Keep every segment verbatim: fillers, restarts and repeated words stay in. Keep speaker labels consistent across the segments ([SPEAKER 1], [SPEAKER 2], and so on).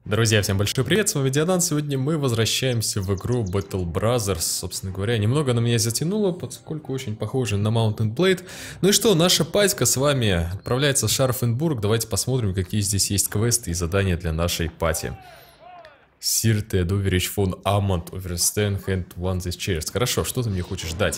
[SPEAKER 1] Друзья, всем большой привет, с вами Диадан. Сегодня мы возвращаемся в игру Battle Brothers. Собственно говоря, немного она меня затянула, поскольку очень похоже на Mount and Blade. Ну и что, наша патька с вами отправляется в Шарфенбург. Давайте посмотрим, какие здесь есть квесты и задания для нашей пати. Сир Теодоверич фон Амонт Оверстен Hand One This Chairs. Хорошо, что ты мне хочешь дать?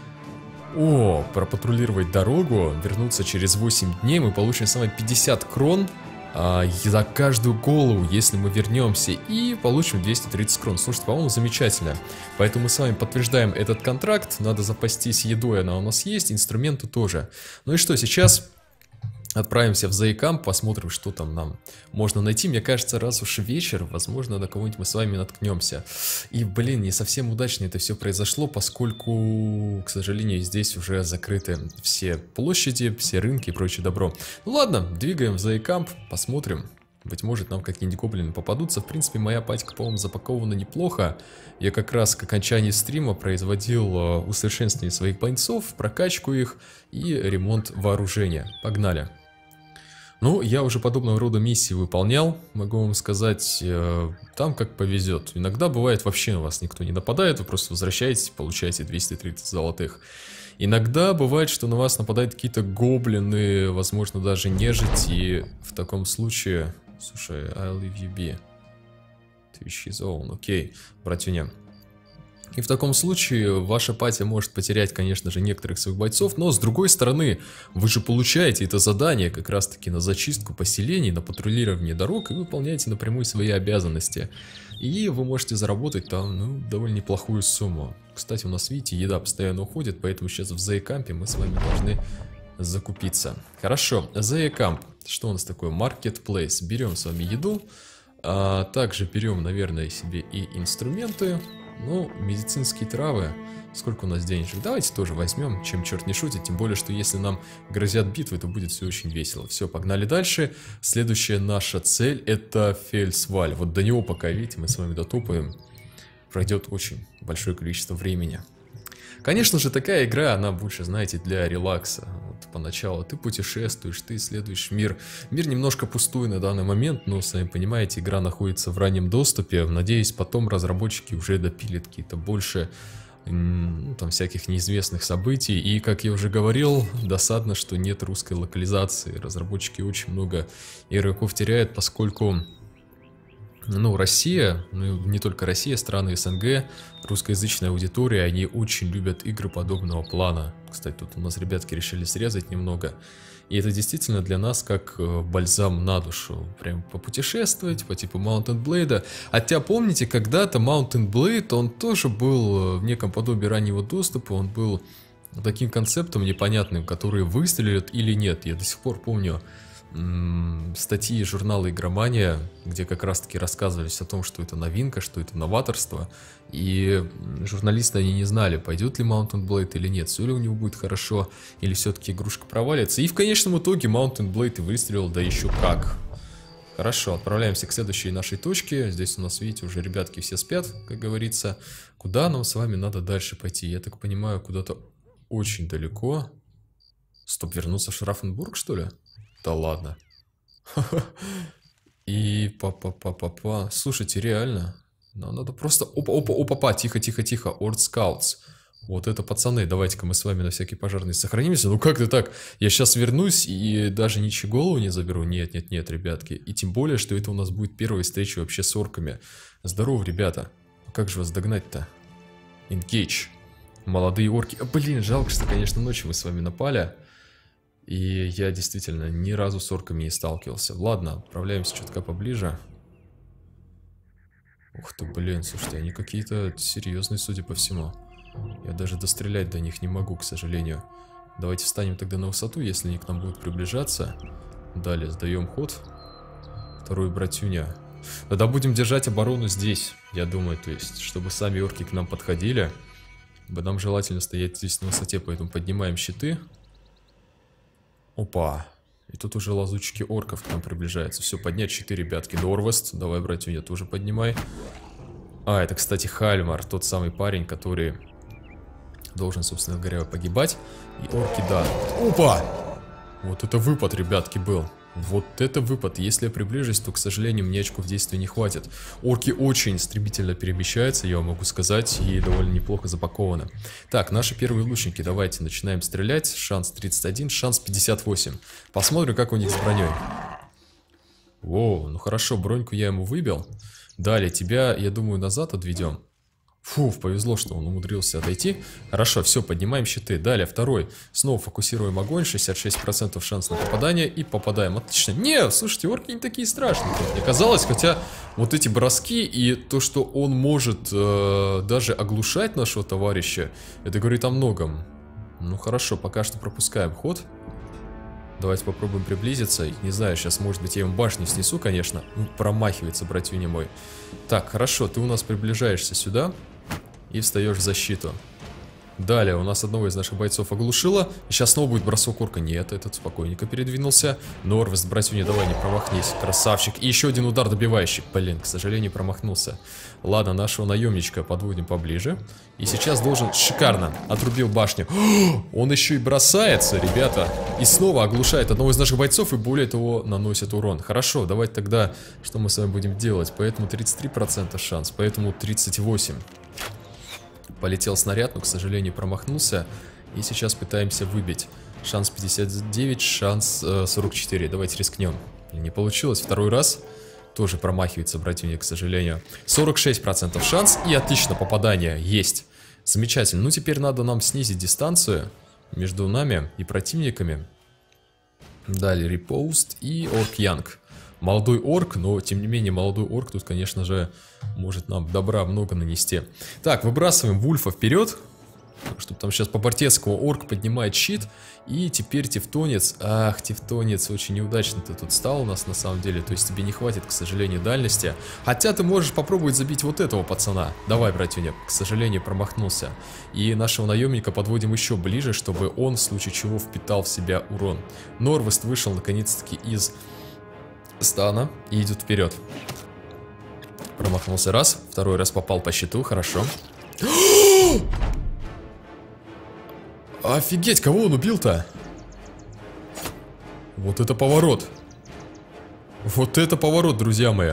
[SPEAKER 1] О, пропатрулировать дорогу, вернуться через восемь дней, мы получим с вами пятьдесят крон. А, за каждую голову, если мы вернемся, и получим двести тридцать крон. Слушайте, по-моему, замечательно. Поэтому мы с вами подтверждаем этот контракт. Надо запастись едой, она у нас есть, инструменты тоже. Ну и что, сейчас отправимся в Зайкамп, посмотрим, что там нам можно найти. Мне кажется, раз уж вечер, возможно, на кого-нибудь мы с вами наткнемся. И, блин, не совсем удачно это все произошло, поскольку, к сожалению, здесь уже закрыты все площади, все рынки и прочее добро. Ну ладно, двигаем в Зайкамп, посмотрим. Быть может, нам какие-нибудь гоблины попадутся. В принципе, моя патька, по-моему, запакована неплохо. Я как раз к окончании стрима производил uh, усовершенствование своих бойцов, прокачку их и ремонт вооружения. Погнали. Ну, я уже подобного рода миссии выполнял, могу вам сказать, э, там как повезет. Иногда бывает вообще на вас никто не нападает, вы просто возвращаетесь, получаете двести тридцать золотых. Иногда бывает, что на вас нападают какие-то гоблины, возможно, даже нежить, и в таком случае... Слушай, I'll leave you be. Twitch is on, окей, братюня. И в таком случае ваша патия может потерять, конечно же, некоторых своих бойцов, но с другой стороны, вы же получаете это задание как раз-таки на зачистку поселений, на патрулирование дорог и выполняете напрямую свои обязанности. И вы можете заработать там, ну, довольно неплохую сумму. Кстати, у нас, видите, еда постоянно уходит, поэтому сейчас в Зайкампе мы с вами должны закупиться. Хорошо, Зайкамп. Что у нас такое? Marketplace. Берем с вами еду, а также берем, наверное, себе и инструменты. Ну, медицинские травы. Сколько у нас денежек? Давайте тоже возьмем, чем черт не шутит. Тем более, что если нам грозят битвы, то будет все очень весело. Все, погнали дальше. Следующая наша цель — это Фельсваль. Вот до него пока, видите, мы с вами дотопаем. Пройдет очень большое количество времени. Конечно же, такая игра, она больше, знаете, для релакса. Вот поначалу ты путешествуешь, ты исследуешь мир. Мир немножко пустой на данный момент, но, сами понимаете, игра находится в раннем доступе. Надеюсь, потом разработчики уже допилят какие-то больше, ну, там, всяких неизвестных событий. И, как я уже говорил, досадно, что нет русской локализации. Разработчики очень много игроков теряют, поскольку... Ну, Россия, ну не только Россия, страны СНГ, русскоязычная аудитория, они очень любят игры подобного плана. Кстати, тут у нас ребятки решили срезать немного. И это действительно для нас как бальзам на душу. Прям попутешествовать по типу Mount and Blade. Хотя помните, когда-то Mount and Blade, он тоже был в неком подобии раннего доступа, он был таким концептом непонятным, который выстрелит или нет. Я до сих пор помню статьи журнала «Игромания», где как раз-таки рассказывались о том, что это новинка, что это новаторство. И журналисты, они не знали, пойдет ли Mount and Blade или нет, все ли у него будет хорошо, или все-таки игрушка провалится. И в конечном итоге Mount and Blade выстрелил, да еще как. Хорошо, отправляемся к следующей нашей точке. Здесь у нас, видите, уже ребятки все спят, как говорится. Куда нам с вами надо дальше пойти? Я так понимаю, куда-то очень далеко. Стоп, вернуться в Шрафенбург, что ли? Да ладно. И па-па-па-па-па. Слушайте, реально. Нам надо просто... Опа-опа-опа-па. Тихо-тихо-тихо. Орд Скаутс. Вот это, пацаны. Давайте-ка мы с вами на всякий пожарный сохранимся. Ну как ты так? Я сейчас вернусь и даже ничью голову не заберу. Нет-нет-нет, ребятки. И тем более, что это у нас будет первая встреча вообще с орками. Здорово, ребята. Как же вас догнать-то? Engage. Молодые орки. А, блин, жалко, что, конечно, ночью мы с вами напали. И я действительно ни разу с орками не сталкивался. Ладно, отправляемся чутка поближе. Ух ты, блин, слушайте, они какие-то серьезные, судя по всему. Я даже дострелять до них не могу, к сожалению. Давайте встанем тогда на высоту, если они к нам будут приближаться. Далее сдаем ход. Второй братюня. Тогда будем держать оборону здесь, я думаю, то есть, чтобы сами орки к нам подходили. Нам желательно стоять здесь на высоте, поэтому поднимаем щиты. Опа. И тут уже лазучки орков к нам приближаются. Все, поднять щиты, ребятки. Норвест. Давай, братюня, тоже поднимай. А, это, кстати, Хальмар. Тот самый парень, который должен, собственно говоря, погибать. И орки, да. Опа! Вот это выпад, ребятки, был. Вот это выпад. Если я приближусь, то, к сожалению, мне очков действия не хватит. Орки очень стремительно перемещаются, я вам могу сказать, и довольно неплохо запакованы. Так, наши первые лучники. Давайте начинаем стрелять. Шанс тридцать один, шанс пятьдесят восемь. Посмотрим, как у них с броней. О, ну хорошо, броньку я ему выбил. Далее тебя, я думаю, назад отведем. Фу, повезло, что он умудрился отойти. Хорошо, все, поднимаем щиты. Далее, второй. Снова фокусируем огонь. шестьдесят шесть процентов шанс на попадание. И попадаем. Отлично. Не, слушайте, орки не такие страшные, как мне казалось. Хотя вот эти броски и то, что он может э, даже оглушать нашего товарища, это говорит о многом. Ну хорошо, пока что пропускаем ход. Давайте попробуем приблизиться. Не знаю, сейчас, может быть, я ему башню снесу, конечно. Ну, промахивается, братюня мой. Так, хорошо, ты у нас приближаешься сюда и встаешь в защиту. Далее у нас одного из наших бойцов оглушило. И сейчас снова будет бросок орка. Нет, этот спокойненько передвинулся. Норвест, братюня, давай не промахнись. Красавчик. И еще один удар добивающий. Блин, к сожалению, промахнулся. Ладно, нашего наемничка подводим поближе. И сейчас должен... Шикарно. Отрубил башню. Он еще и бросается, ребята. И снова оглушает одного из наших бойцов. И более того, наносит урон. Хорошо, давайте тогда, что мы с вами будем делать. Поэтому тридцать три процента шанс. Поэтому тридцать восемь. Полетел снаряд, но, к сожалению, промахнулся. И сейчас пытаемся выбить. Шанс пятьдесят девять, шанс э, сорок четыре. Давайте рискнем. Не получилось. Второй раз. Тоже промахивается, братюня, к сожалению. сорок шесть процентов шанс. И отлично, попадание есть. Замечательно. Ну, теперь надо нам снизить дистанцию между нами и противниками. Далее репост и орк-янг. Молодой орк, но тем не менее молодой орк тут, конечно же, может нам добра много нанести. Так, выбрасываем Вульфа вперед, чтобы там сейчас по-бортецкому орк поднимает щит. И теперь Тевтонец. Ах, Тевтонец, очень неудачно ты тут стал у нас на самом деле. То есть тебе не хватит, к сожалению, дальности. Хотя ты можешь попробовать забить вот этого пацана. Давай, братюня, к сожалению, промахнулся. И нашего наемника подводим еще ближе, чтобы он в случае чего впитал в себя урон. Норвест вышел наконец-таки из... стана и идет вперед. Промахнулся раз, второй раз попал по щиту, хорошо. Офигеть, кого он убил-то? Вот это поворот. Вот это поворот, друзья мои.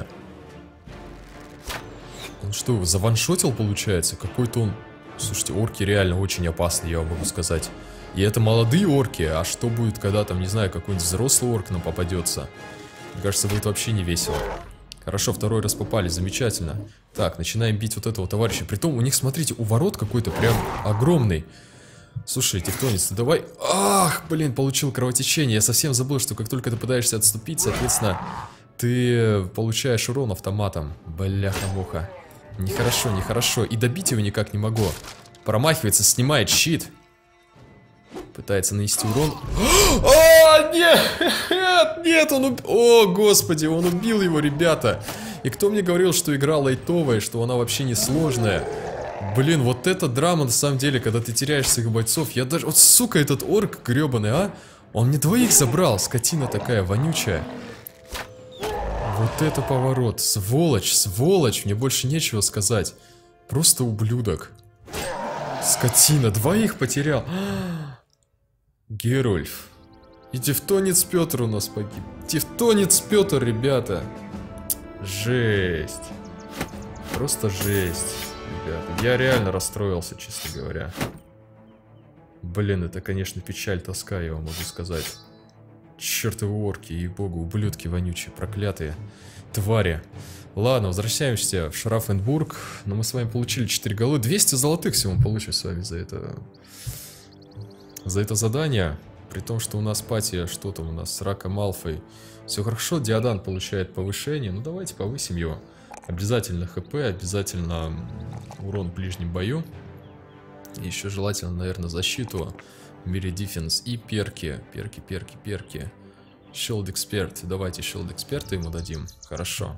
[SPEAKER 1] Он что, заваншотил, получается? Какой-то он... Слушайте, орки реально очень опасны, я вам могу сказать. И это молодые орки, а что будет, когда там, не знаю, какой-нибудь взрослый орк нам попадется? Мне кажется, будет вообще не весело. Хорошо, второй раз попали, замечательно. Так, начинаем бить вот этого товарища. Притом у них, смотрите, у ворот какой-то прям огромный. Слушай, Тевтонец, ты давай... Ах, блин, получил кровотечение. Я совсем забыл, что как только ты пытаешься отступить, соответственно, ты получаешь урон автоматом. Бляха-муха. Нехорошо, нехорошо. И добить его никак не могу. Промахивается, снимает щит. Пытается нанести урон. О, нет! Нет, он убил... О, господи, он убил его, ребята. И кто мне говорил, что игра лайтовая, что она вообще не сложная? Блин, вот это драма на самом деле, когда ты теряешь своих бойцов. Я даже... Вот, сука, этот орк гребаный, а? Он мне двоих забрал, скотина такая вонючая. Вот это поворот. Сволочь, сволочь, мне больше нечего сказать. Просто ублюдок. Скотина, двоих потерял. Герольф. И Тевтонец Петр у нас погиб. Тевтонец Петр, ребята. Жесть. Просто жесть, ребята. Я реально расстроился, честно говоря. Блин, это, конечно, печаль, тоска, я вам могу сказать. Чертовы орки, ей-богу, ублюдки вонючие, проклятые твари. Ладно, возвращаемся в Шарафенбург. Но мы с вами получили четыре голы. двести золотых всего мы получим с вами за это... За это задание. При том, что у нас пати, что там у нас с Рака Малфой. Все хорошо, Диодан получает повышение. Ну давайте повысим его. Обязательно ХП, обязательно урон в ближнем бою. И еще желательно, наверное, защиту. Мире Дефенс и перки. Перки, перки, перки. Shield Эксперт. Давайте Shield Эксперта ему дадим. Хорошо.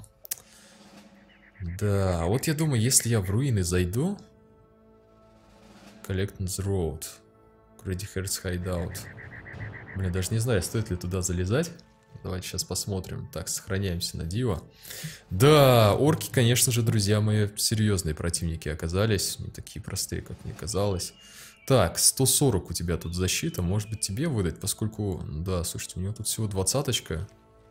[SPEAKER 1] Да, вот я думаю, если я в руины зайду... Collectance Road. Credit Hearts Hideout. Блин, даже не знаю, стоит ли туда залезать. Давайте сейчас посмотрим. Так, сохраняемся на Дио. Да, орки, конечно же, друзья мои, серьезные противники оказались. Не такие простые, как мне казалось. Так, сто сорок у тебя тут защита. Может быть, тебе выдать, поскольку... Да, слушайте, у него тут всего двадцаточка.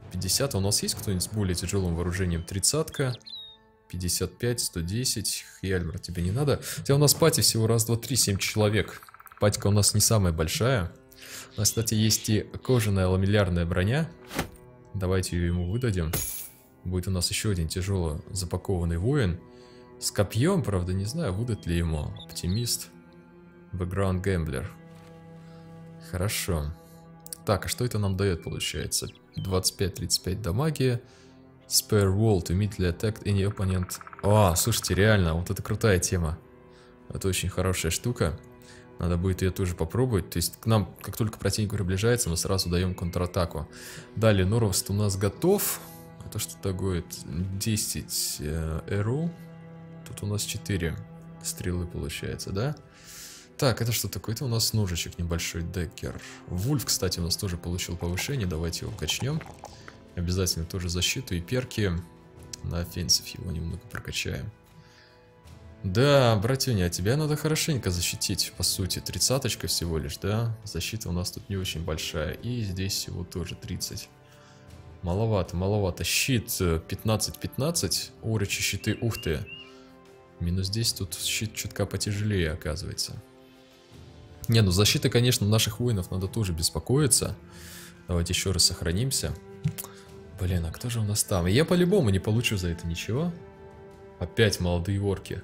[SPEAKER 1] пятьдесят. А у нас есть кто-нибудь с более тяжелым вооружением? тридцатка. пятьдесят пять, сто десять. Хьяльмар, тебе не надо. Хотя у нас пати всего раз, два, три, семь человек. Патика у нас не самая большая. У нас, кстати, есть и кожаная ламеллярная броня. Давайте ее ему выдадим. Будет у нас еще один тяжело запакованный воин. С копьем, правда, не знаю, выдать ли ему. Оптимист. Бэкграунд гэмблер. Хорошо. Так, а что это нам дает, получается? двадцать пять тридцать пять дамаги. Spare wall to immediately attack any opponent. О, слушайте, реально, вот это крутая тема. Это очень хорошая штука. Надо будет ее тоже попробовать. То есть к нам, как только противник приближается, мы сразу даем контратаку. Далее, Норвест у нас готов. Это что такое? десять э, arrow. Тут у нас четыре стрелы получается, да? Так, это что такое? Это у нас ножичек небольшой, декер. Вульф, кстати, у нас тоже получил повышение. Давайте его качнем. Обязательно тоже защиту и перки. На офенсив его немного прокачаем. Да, братюня, тебя надо хорошенько защитить, по сути. Тридцаточка всего лишь, да? Защита у нас тут не очень большая. И здесь всего тоже тридцать. Маловато, маловато. Щит пятнадцать пятнадцать. Орочи щиты, ух ты. Минус десять, тут щит чутка потяжелее, оказывается. Не, ну защита, конечно, наших воинов надо тоже беспокоиться. Давайте еще раз сохранимся. Блин, а кто же у нас там? Я по-любому не получу за это ничего. Опять молодые орки.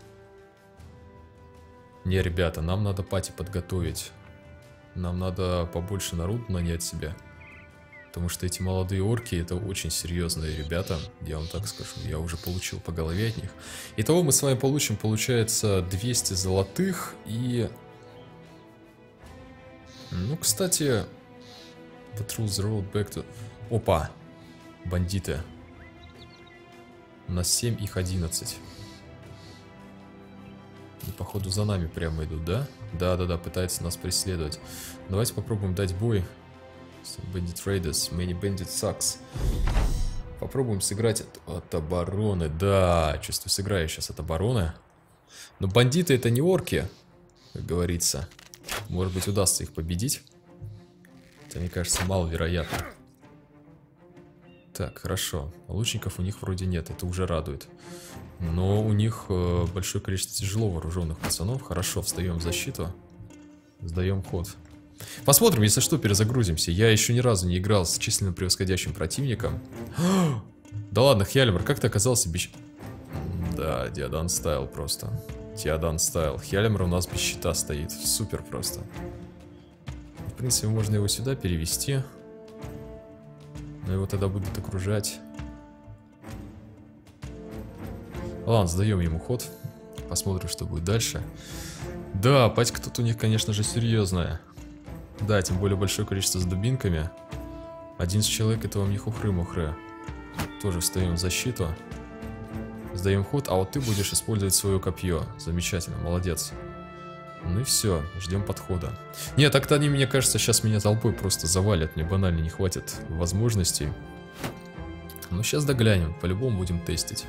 [SPEAKER 1] Не, ребята, нам надо пати подготовить. Нам надо побольше народу нанять себе. Потому что эти молодые орки, это очень серьезные ребята. Я вам так скажу, я уже получил по голове от них. Итого мы с вами получим, получается, двести золотых и... Ну, кстати... Patrol the road back to... Опа! Бандиты. У нас семь, их одиннадцать. И походу за нами прямо идут, да? Да-да-да, пытаются нас преследовать. Давайте попробуем дать бой. Bandit Raiders, Many Bandit Sucks. Попробуем сыграть от, от обороны. Да, чувствую, сыграю сейчас от обороны. Но бандиты это не орки, как говорится. Может быть, удастся их победить. Это, мне кажется, маловероятно. Так, хорошо. Лучников у них вроде нет, это уже радует. Но у них э, большое количество тяжело вооруженных пацанов. Хорошо, встаем в защиту. Сдаем ход. Посмотрим, если что, перезагрузимся. Я еще ни разу не играл с численно превосходящим противником. Да ладно, Хьяльмар, как ты оказался без... Да, Диадан стайл просто. Диадан стайл. Хьяльмар у нас без щита стоит. Супер просто. В принципе, можно его сюда перевести. Но его тогда будут окружать. Ладно, сдаем ему ход. Посмотрим, что будет дальше. Да, патька тут у них, конечно же, серьезная. Да, тем более большое количество с дубинками. одиннадцать человек, это вам не хухры-мухры. Тоже встаем в защиту. Сдаем ход, а вот ты будешь использовать свое копье. Замечательно, молодец. Ну и все, ждем подхода. Нет, так-то они, мне кажется, сейчас меня толпой просто завалят. Мне банально не хватит возможностей. Но сейчас доглянем, по-любому будем тестить.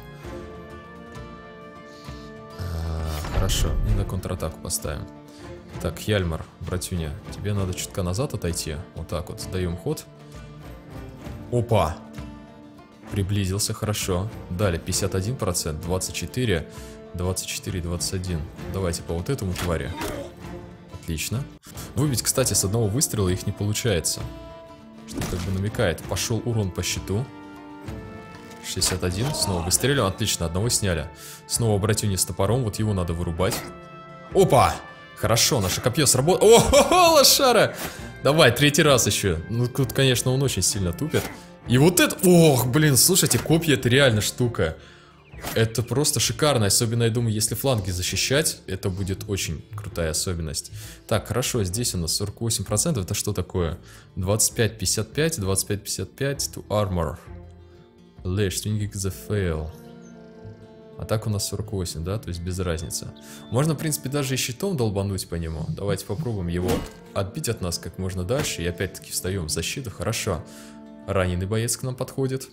[SPEAKER 1] А, хорошо, и на контратаку поставим. Так, Хьяльмар, братюня, тебе надо чутка назад отойти. Вот так вот, даем ход. Опа! Приблизился, хорошо. Далее пятьдесят один процент, двадцать четыре, двадцать четыре, двадцать один. Давайте по вот этому твари. Отлично. Выбить, кстати, с одного выстрела их не получается. Что как бы намекает. Пошел урон по щиту. шестьдесят один, снова выстрелил. Отлично, одного сняли. Снова братюня с топором, вот его надо вырубать. Опа! Хорошо, наше копье сработало. О, лошара! Давай, третий раз еще. Ну, тут, конечно, он очень сильно тупит. И вот это... Ох, блин, слушайте, копья это реально штука. Это просто шикарно. Особенно, я думаю, если фланги защищать, это будет очень крутая особенность. Так, хорошо, здесь у нас сорок восемь процентов. Это что такое? двадцать пять пятьдесят пять, двадцать пять пятьдесят пять to armor. Lash, swinging the fail. А так у нас сорок восемь, да? То есть без разницы. Можно, в принципе, даже и щитом долбануть по нему. Давайте попробуем его отбить от нас как можно дальше. И опять-таки встаем в защиту. Хорошо. Раненый боец к нам подходит.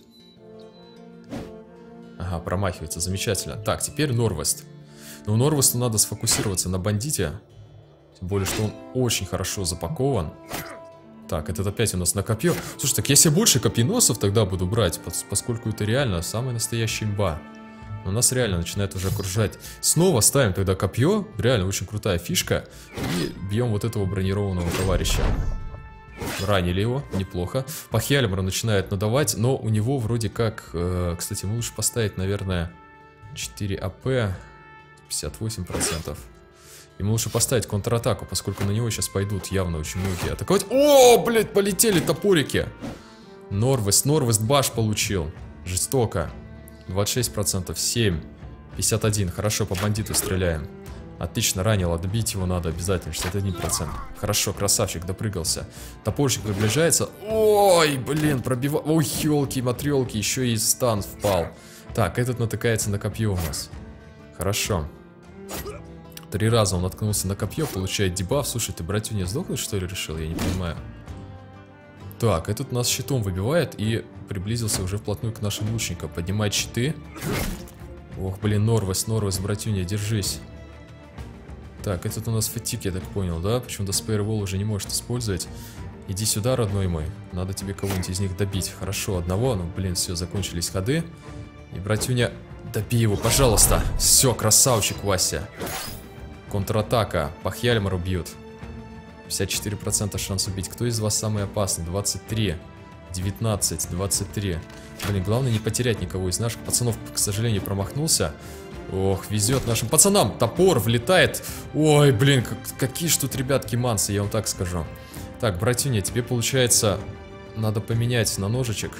[SPEAKER 1] Ага, промахивается. Замечательно. Так, теперь Норвест. Но Норвесту надо сфокусироваться на бандите. Тем более, что он очень хорошо запакован. Так, этот опять у нас на копье. Слушай, так я себе больше копьеносов тогда буду брать, поскольку это реально самая настоящая имба. Но нас реально начинает уже окружать. Снова ставим тогда копье. Реально очень крутая фишка. И бьем вот этого бронированного товарища. Ранили его, неплохо. По Хельмару начинает надавать, но у него вроде как... Э, кстати, мы лучше поставить, наверное, четыре АП, пятьдесят восемь процентов. Ему лучше поставить контратаку, поскольку на него сейчас пойдут явно очень многие атаковать. О, блядь, полетели топорики. Норвест, Норвест баш получил. Жестоко. двадцать шесть процентов, семь, пятьдесят один. Хорошо, по бандиту стреляем. Отлично, ранило, добить его надо обязательно, шестьдесят один процент. Хорошо, красавчик, допрыгался. Топорщик приближается. Ой, блин, пробивал. Ой, елки-матрелки, еще и стан впал. Так, этот натыкается на копье у нас. Хорошо. Три раза он наткнулся на копье, получает дебаф. Слушай, ты братюня сдохнуть, что ли, решил? Я не понимаю. Так, этот нас щитом выбивает и приблизился уже вплотную к нашим лучникам. Поднимает щиты. Ох, блин, Норвест, Норвест, братюня, держись. Так, этот у нас фатик, я так понял, да? Почему-то Спейрвол уже не может использовать. Иди сюда, родной мой. Надо тебе кого-нибудь из них добить. Хорошо, одного. Ну, блин, все, закончились ходы. И, братюня, добей его, пожалуйста. Все, красавчик, Вася. Контратака. По Хельмару бьют. пятьдесят четыре процента шанс убить. Кто из вас самый опасный? двадцать три. девятнадцать. двадцать три. Блин, главное не потерять никого из наших пацанов. К сожалению, промахнулся. Ох, везет нашим пацанам. Топор влетает. Ой, блин, как, какие ж тут ребятки мансы, я вам так скажу. Так, братюня, тебе получается надо поменять на ножичек.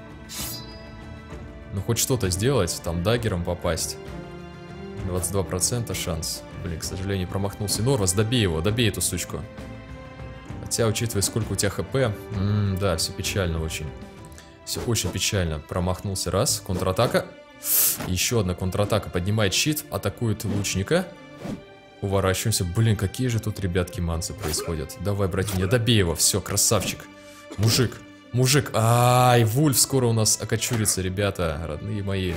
[SPEAKER 1] Ну, хоть что-то сделать, там даггером попасть. двадцать два процента шанс. Блин, к сожалению, промахнулся. Норвас, добей его, добей эту сучку. Хотя, учитывая, сколько у тебя хп, м-м, да, все печально очень. Все очень печально. Промахнулся раз, контратака. Еще одна контратака, поднимает щит, атакует лучника. Уворачиваемся. Блин, какие же тут, ребятки, мансы происходят. Давай, братюня, добей его. Все, красавчик. Мужик, мужик. Ай, Вульф скоро у нас окочурится, ребята, родные мои.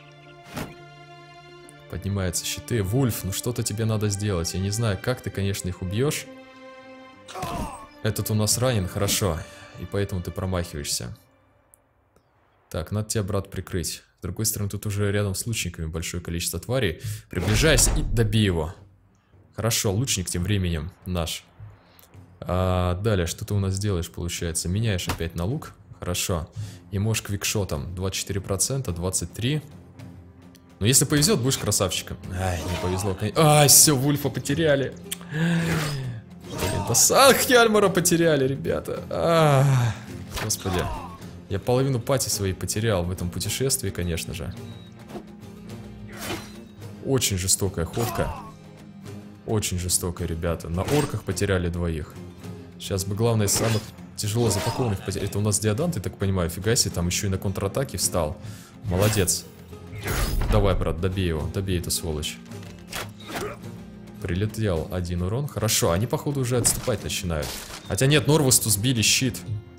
[SPEAKER 1] Поднимаются щиты. Вульф, ну что-то тебе надо сделать. Я не знаю, как ты, конечно, их убьешь. Этот у нас ранен, хорошо. И поэтому ты промахиваешься. Так, надо тебя, брат, прикрыть. С другой стороны, тут уже рядом с лучниками большое количество тварей. Приближайся и добей его. Хорошо, лучник тем временем наш. А, далее, что ты у нас делаешь, получается? Меняешь опять на лук. Хорошо. И можешь квикшотом. двадцать четыре процента, двадцать три процента. Но если повезет, будешь красавчиком. Ай, не повезло. Ай, все, Вульфа потеряли. Блин, да Хельмара потеряли, ребята. А, господи. Я половину пати своей потерял в этом путешествии, конечно же. Очень жестокая ходка. Очень жестокая, ребята. На орках потеряли двоих. Сейчас бы главное из самых тяжело запакованных потерять. Это у нас Диодант, я так понимаю. Фига себе, там еще и на контратаке встал. Молодец. Давай, брат, добей его. Добей эту сволочь. Прилетел один урон. Хорошо, они, походу, уже отступать начинают. Хотя нет, Норвесту сбили щит.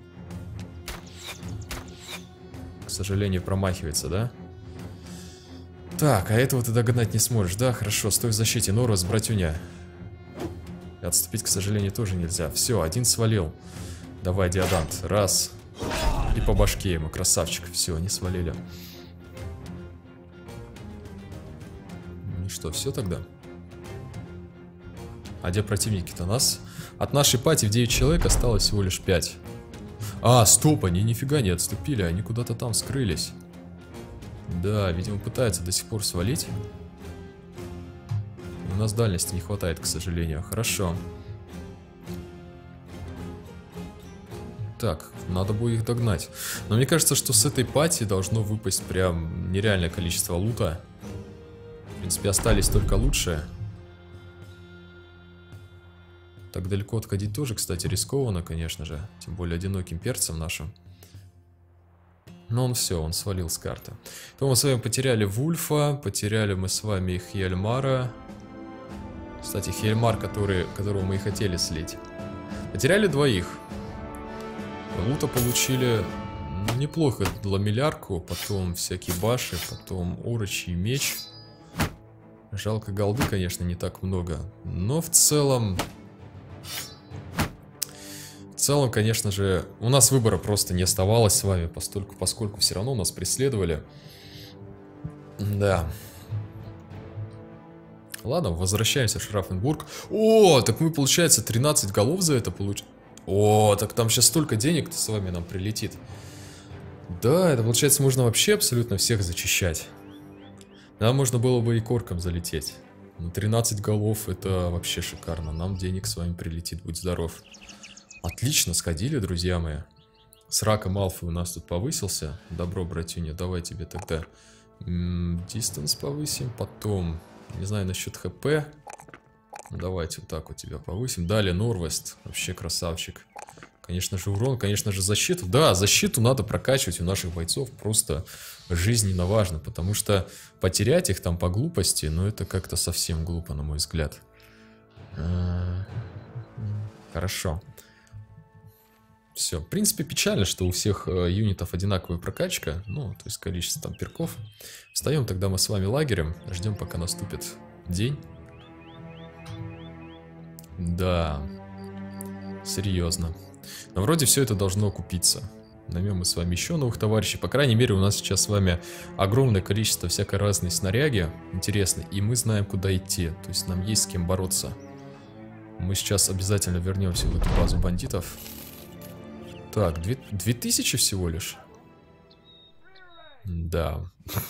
[SPEAKER 1] К сожалению, промахивается, да? Так, а этого ты догнать не сможешь. Да, хорошо, стой в защите. Норвест, братюня. И отступить, к сожалению, тоже нельзя. Все, один свалил. Давай, Диодант. Раз. И по башке ему, красавчик. Все, они свалили. Ну что, все тогда? А где противники-то? Нас? От нашей пати в девять человек осталось всего лишь пять. А, стоп, они нифига не отступили, они куда-то там скрылись. Да, видимо, пытаются до сих пор свалить. У нас дальности не хватает, к сожалению. Хорошо. Так, надо будет их догнать. Но мне кажется, что с этой пати должно выпасть прям нереальное количество лута. В принципе, остались только лучшие. Так далеко отходить тоже, кстати, рискованно, конечно же. Тем более одиноким перцем нашим. Но он все, он свалил с карты. То мы с вами потеряли Вульфа, потеряли мы с вами Хельмара. Кстати, Хельмар, который, которого мы и хотели слить. Потеряли двоих. Лута получили неплохо, ламелярку, потом всякие баши, потом орочий меч. Жалко, голды, конечно, не так много. Но в целом... В целом, конечно же, у нас выбора просто не оставалось с вами, поскольку, поскольку все равно нас преследовали. Да. Ладно, возвращаемся в Шрафенбург. О, так мы, получается, тринадцать голов за это получим. О, так там сейчас столько денег-то с вами нам прилетит. Да, это, получается, можно вообще абсолютно всех зачищать. Нам можно было бы и корком залететь. Но тринадцать голов, это вообще шикарно. Нам денег с вами прилетит, будь здоров. Отлично, сходили, друзья мои. С раком Алфы у нас тут повысился. Добро, братюня, давай тебе тогда дистанс повысим. Потом, не знаю, насчет ХП. Давайте вот так вот тебя повысим. Далее Норвест, вообще красавчик. Конечно же урон, конечно же защиту. Да, защиту надо прокачивать у наших бойцов. Просто жизненно важно. Потому что потерять их там по глупости, ну это как-то совсем глупо, на мой взгляд. Хорошо. Все. В принципе, печально, что у всех э, юнитов одинаковая прокачка. Ну, то есть количество там перков. Встаем тогда мы с вами лагерем. Ждем, пока наступит день. Да. Серьезно. Но вроде все это должно окупиться. Наймем мы с вами еще новых товарищей. По крайней мере, у нас сейчас с вами огромное количество всякой разной снаряги. Интересно. И мы знаем, куда идти. То есть нам есть с кем бороться. Мы сейчас обязательно вернемся в эту базу бандитов. Так, две тысячи всего лишь? Да.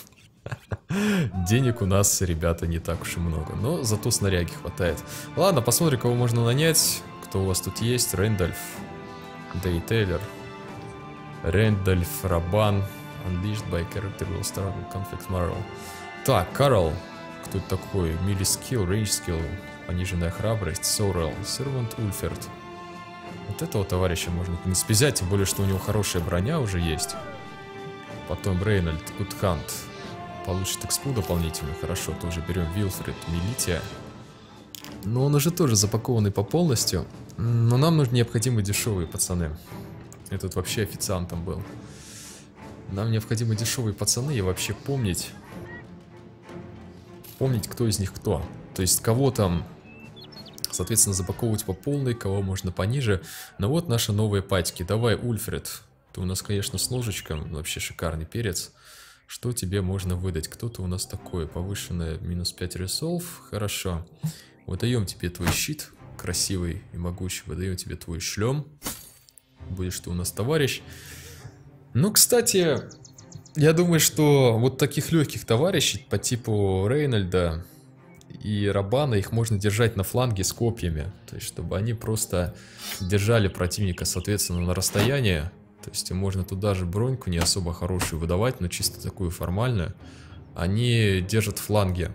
[SPEAKER 1] Денег у нас, ребята, не так уж и много. Но зато снаряги хватает. Ладно, посмотрим, кого можно нанять. Кто у вас тут есть? Рэндальф, Дэй Тейлор, Рэндальф, Рабан. Unleashed by character will start with conflict moral. Так, Карл. Кто это такой? Мили скилл, рейндж скилл, пониженная храбрость. Сорел, сервант Ульферт. Вот этого товарища можно, в принципе, взять, тем более, что у него хорошая броня уже есть. Потом Рейнольд, Гудхант. Получит экспу дополнительную. Хорошо, тоже берем Вилфред, Милития. Но он уже тоже запакованный по полностью. Но нам нужны необходимы дешевые пацаны. Этот вообще официантом был. Нам необходимы дешевые пацаны и вообще помнить... Помнить, кто из них кто. То есть, кого там... Соответственно, запаковывать по полной, кого можно пониже. Но вот наши новые патики. Давай, Ульфред. Ты у нас, конечно, с ложечком. Вообще шикарный перец. Что тебе можно выдать? Кто-то у нас такой. Повышенная минус пять ресолв. Хорошо. Выдаем тебе твой щит. Красивый и могучий. Выдаем тебе твой шлем. Будешь ты у нас товарищ. Ну, кстати, я думаю, что вот таких легких товарищей по типу Рейнольда и Рабана, их можно держать на фланге с копьями. То есть, чтобы они просто держали противника, соответственно, на расстоянии. То есть, можно туда же броньку не особо хорошую выдавать, но чисто такую формальную. Они держат фланги.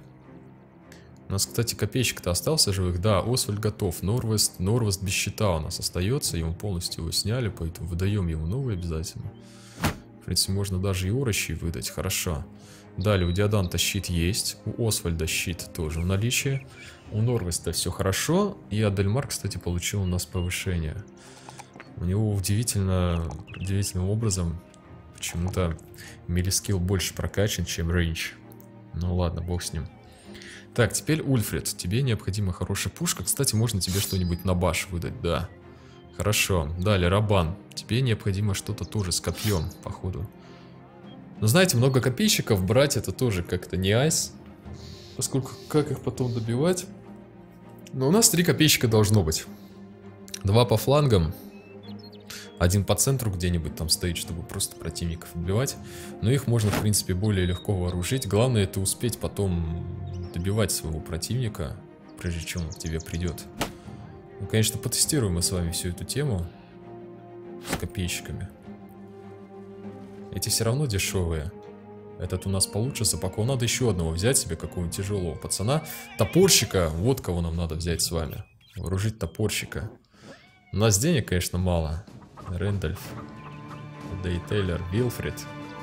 [SPEAKER 1] У нас, кстати, копейщик-то остался живых. Да, Освальд готов. Норвест, Норвест без щита у нас остается. Ему полностью его сняли, поэтому выдаем ему новый обязательно. В принципе, можно даже и орощи выдать. Хорошо. Далее у Диоданта щит есть, у Освальда щит тоже в наличии, у Норвеста все хорошо, и Адельмар, кстати, получил у нас повышение. У него удивительно, удивительным образом почему-то милискилл больше прокачан, чем рейндж. Ну ладно, бог с ним. Так, теперь Ульфред, тебе необходима хорошая пушка. Кстати, можно тебе что-нибудь на баш выдать, да. Хорошо, далее Рабан, тебе необходимо что-то тоже с копьем, походу. Но знаете, много копейщиков брать это тоже как-то не айс. Поскольку как их потом добивать? Но у нас три копейщика должно быть. Два по флангам. Один по центру где-нибудь там стоит, чтобы просто противников убивать. Но их можно, в принципе, более легко вооружить. Главное это успеть потом добивать своего противника, прежде чем он к тебе придет. Ну, конечно, потестируем мы с вами всю эту тему с копейщиками. Эти все равно дешевые. Этот у нас получше запакован. Надо еще одного взять себе, какого-нибудь тяжелого пацана. Топорщика. Вот кого нам надо взять с вами. Вооружить топорщика. У нас денег, конечно, мало. Рэндальф, Дэй Тейлор, Вилфред.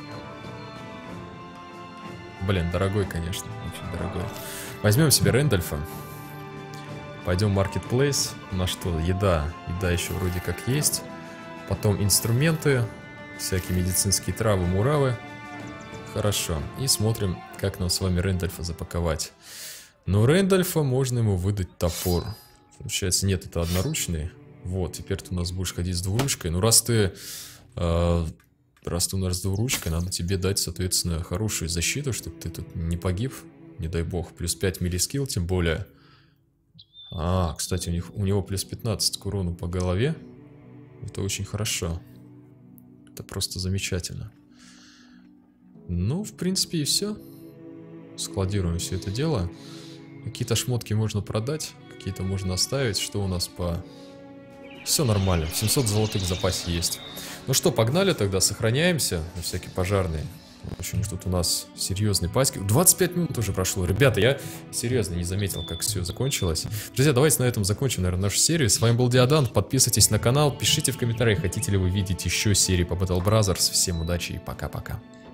[SPEAKER 1] Блин, дорогой, конечно. Очень дорогой. Возьмем себе Рэндальфа. Пойдем в Marketplace. У нас что? Еда. Еда еще вроде как есть. Потом инструменты. Всякие медицинские травы, муравы. Хорошо. И смотрим, как нам с вами Рэндальфа запаковать. Но Рэндальфа можно ему выдать топор. Получается, нет, это одноручный. Вот, теперь ты у нас будешь ходить с двуручкой. Ну, раз ты... Э, раз ты у нас с двуручкой, надо тебе дать, соответственно, хорошую защиту, чтобы ты тут не погиб. Не дай бог. Плюс пять миллискилл, тем более. А, кстати, у, них, у него плюс пятнадцать к урону по голове. Это очень хорошо. Это просто замечательно. Ну, в принципе, и все. Складируем все это дело. Какие-то шмотки можно продать, какие-то можно оставить. Что у нас по... Все нормально, семьсот золотых в запасе есть. Ну что, погнали тогда, сохраняемся на всякие пожарные. Очень тут у нас серьезный паски. двадцать пять минут уже прошло. Ребята, я серьезно не заметил, как все закончилось. Друзья, давайте на этом закончим, наверное, нашу серию. С вами был Диодан. Подписывайтесь на канал, пишите в комментариях, хотите ли вы видеть еще серии по Battle Brothers. Всем удачи и пока-пока.